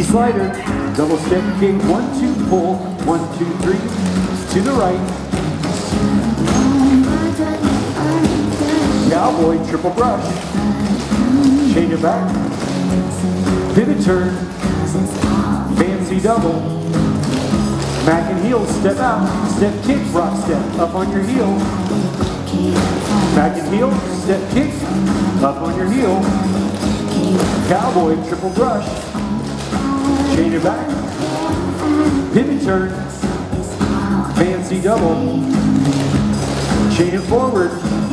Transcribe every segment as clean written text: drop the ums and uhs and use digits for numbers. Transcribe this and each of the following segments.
slider, double step kick, 1, 2, pull, 1, 2, 3, to the right. Cowboy, triple brush, change it back, pivot turn, fancy double, back and heel, step out, step kick, rock step, up on your heel, back and heel, step kick, up on your heel, cowboy, triple brush, change it back, pivot turn, fancy double, chain it forward,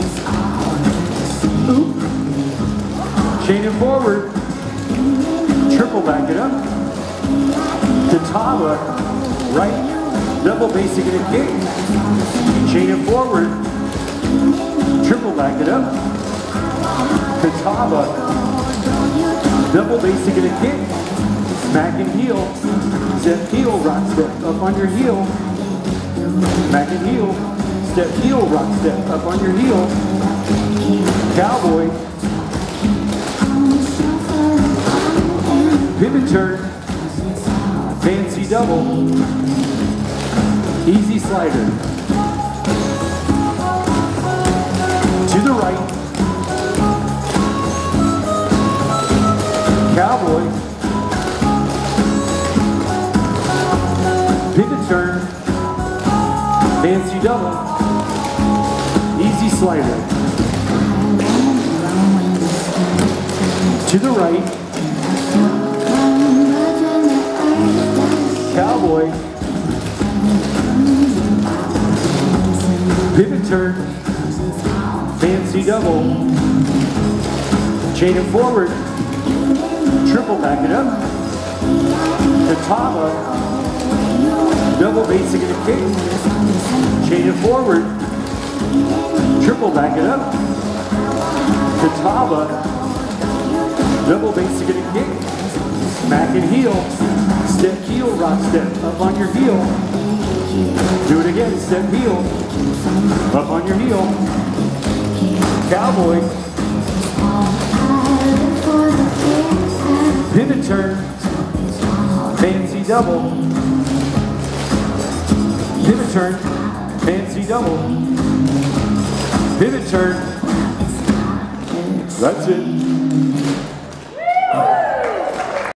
oop, chain it forward, triple back it up, Tatava, right, double basic and a kick, chain it forward, triple back it up, Tatava, double basic and a kick, smack and heel, step heel, rock step, up on your heel, smack and heel, step heel, rock step, up on your heel, cowboy, pivot turn, fancy double, easy slider, to the right, cowboy, pivot turn, fancy double, easy slider, to the right, cowboy, pivot turn, fancy double, chain it forward, triple back it up, Tatava, double basic and a kick, chain it forward, triple back it up, Tatava, double basic and a kick, smack and heel, step heel, rock step, up on your heel, do it again, step heel, up on your heel, cowboy, pivot turn, fancy double, pivot turn, fancy double, pivot turn, that's it.